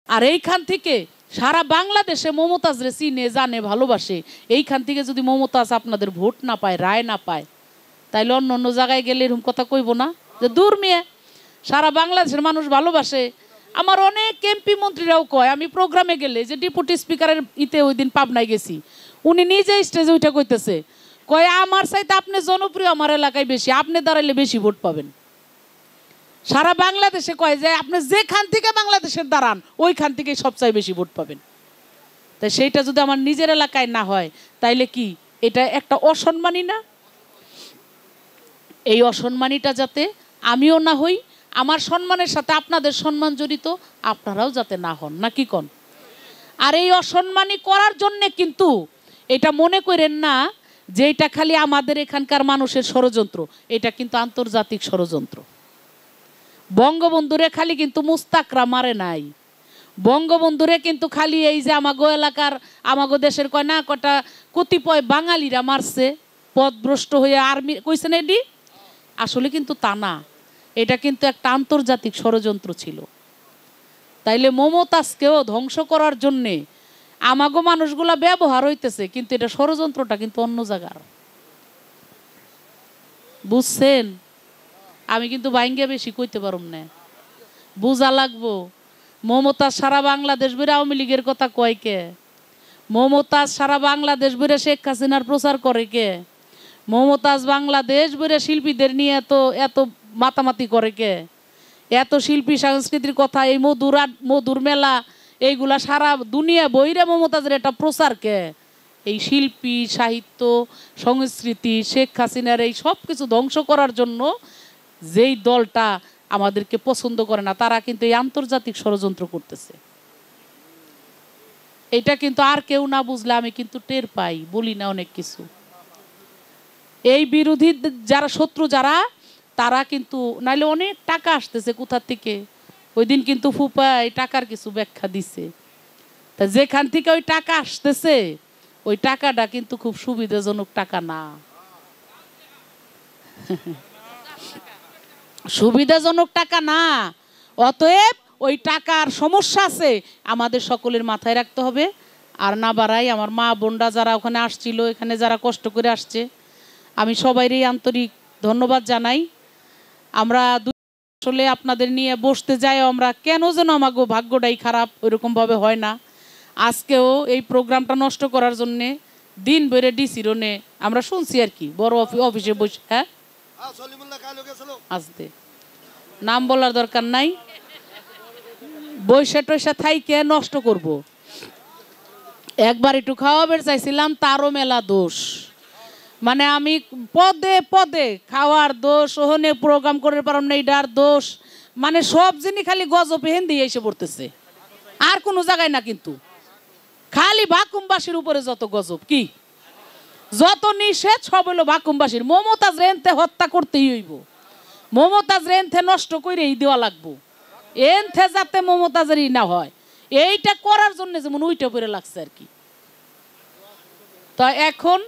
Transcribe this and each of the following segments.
আর এইখান থেকে সারা বাংলাদেশে মমতাজরে চিনে জানে ভালোবাসে। এইখান থেকে যদি মমতাজ আপনাদের ভোট না পায়, রায় না পায়, তাইলে অন্য অন্য জায়গায় গেলে এরকম কথা কইব না যে দূর মেয়ে, সারা বাংলাদেশের মানুষ ভালোবাসে। আমার অনেক এমপি মন্ত্রীরাও কয়, আমি প্রোগ্রামে গেলে যে ডেপুটি স্পিকারের ওই দিন পাবনায় গেছি, উনি নিজে স্টেজে ওইটা কইতেছে, কয় আমার চাইতে আপনি জনপ্রিয় আমার এলাকায় বেশি, আপনি দাঁড়াইলে বেশি ভোট পাবেন। সারা বাংলাদেশে কয় যে আপনি যেখান থেকে বাংলাদেশের দাঁড়ান ওইখান থেকে সবচেয়ে বেশি ভোট পাবেন। তাই সেইটা যদি আমার নিজের এলাকায় না হয় তাইলে কি এটা একটা অসম্মানী না? এই অসম্মানীটা যাতে আমিও না হই, আমার সম্মানের সাথে আপনাদের সম্মান জড়িত, আপনারাও যাতে না হন, না কি কন? আর এই অসম্মানী করার জন্যে কিন্তু এটা মনে করেন না যে এটা খালি আমাদের এখানকার মানুষের ষড়যন্ত্র, এটা কিন্তু আন্তর্জাতিক ষড়যন্ত্র। বঙ্গবন্ধুরে খালি কিন্তু মুস্তাকরা মারে নাই, বঙ্গবন্ধুরে কিন্তু খালি এই যে আমাগো এলাকার আমাগো দেশের কয় না কটা কতিপয় বাঙালিরা মারছে পথভ্রষ্ট হয়ে আর্মি কইছেন, এডি আসলে কিন্তু তা না, এটা কিন্তু একটা আন্তর্জাতিক ষড়যন্ত্র ছিল। তাইলে মমতাজকেও ধ্বংস করার জন্যে আমাগো মানুষগুলা ব্যবহার হইতেছে, কিন্তু এটা ষড়যন্ত্রটা কিন্তু অন্য জায়গার, বুঝছেন? আমি কিন্তু বাইঙ্গে বেশি কইতে পারুম না, বুঝা লাগবো। মমতাজ সারা বাংলাদেশ বেড়ে আওয়ামী লীগের কথা কয় কে? মমতাজ সারা বাংলাদেশ বেড়ে শেখ হাসিনার প্রচার করে কে? মমতাজ বাংলাদেশ বেড়ে শিল্পীদের নিয়ে এত মাতামাতি করে কে? এত শিল্পী সংস্কৃতির কথা, এই মধুর মেলা, এইগুলা সারা দুনিয়া বইরে মমতাজের এটা প্রচার কে? এই শিল্পী সাহিত্য সংস্কৃতি শেখ হাসিনার এই সব কিছু ধ্বংস করার জন্য যেই দলটা আমাদেরকে পছন্দ করে না, তারা কিন্তু এই আন্তর্জাতিক ষড়যন্ত্র করতেছে। এটা কিন্তু আর কেউ না বুঝলে আমি কিন্তু টের পাই, বলি না অনেক কিছু। এই বিরোধী যারা শত্রু যারা, তারা কিন্তু নাইলে অনেক টাকা আসতেছে কোথা থেকে। ওই দিন কিন্তু ফুপা এই টাকার কিছু ব্যাখ্যা দিছে। তা যেখান থেকে ওই টাকা আসতেছে ওই টাকাটা কিন্তু খুব সুবিধাজনক টাকা না, সুবিধাজনক টাকা না। অতএব ওই টাকার সমস্যা আছে, আমাদের সকলের মাথায় রাখতে হবে। আর না বাড়াই, আমার মা বোনরা যারা ওখানে আসছিল, এখানে যারা কষ্ট করে আসছে, আমি সবাইরই আন্তরিক ধন্যবাদ জানাই। আমরা আসলে আপনাদের নিয়ে বসতে যাই, আমরা কেন যেন আমাগো ভাগ্যটাই খারাপ, ওইরকমভাবে হয় না। আজকেও এই প্রোগ্রামটা নষ্ট করার জন্যে দিন বেড়ে ডিসি রোনে আমরা শুনছি আর কি, বড় অফিসে বসে। হ্যাঁ, আসতে নাম বলার দরকার নাই, বৈশা টৈশা থাইকে নষ্ট করব। একবার একটু খাওয়াবের চাইছিলাম, তারও মেলা দোষ। মানে আমি পদে পদে খাওয়ার দোষ, ওখানে প্রোগ্রাম করে পারলাম না এইটার দোষ, মানে সব জিনিস খালি গজব হেন দিয়ে এসে পড়তেছে, আর কোনো জায়গায় না। কিন্তু খালি ভাকুমবাসীর উপরে যত গজব, কি যত নিষেধ সব হলো ভাকুমবাসীর। মমতাজ রেনতে হত্যা করতেই হইব, মমতাজ রেনতে নষ্ট করেই দেওয়া লাগবো, এনথে যাতে মমতাজেরই না হয়, এইটা করার জন্য যেমন ওইটা পরে লাগছে আর কি। তা এখন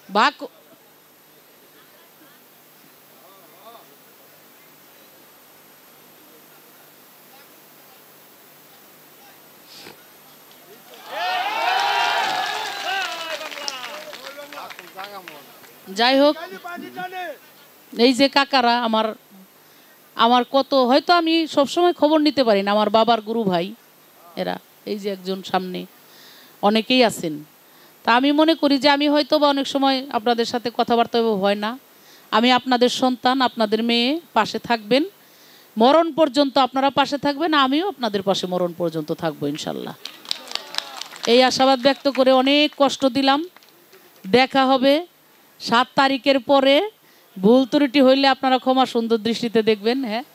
যাই হোক, এই যে কাকারা আমার কত, হয়তো আমি সবসময় খবর নিতে পারি না, আমার বাবার গুরু ভাই এরা, এই যে একজন সামনে, অনেকেই আছেন। তা আমি মনে করি যে আমি হয়তো বা অনেক সময় আপনাদের সাথে কথাবার্তা হয় না, আমি আপনাদের সন্তান, আপনাদের মেয়ে, পাশে থাকবেন মরণ পর্যন্ত, আপনারা পাশে থাকবেন, আমিও আপনাদের পাশে মরণ পর্যন্ত থাকবো ইনশাল্লাহ। এই আশাবাদ ব্যক্ত করে অনেক কষ্ট দিলাম। দেখা হবে 7 তারিখের পরে। ভুল ত্রুটি হইলে আপনারা ক্ষমা সুন্দর দৃষ্টিতে দেখবেন। হ্যাঁ।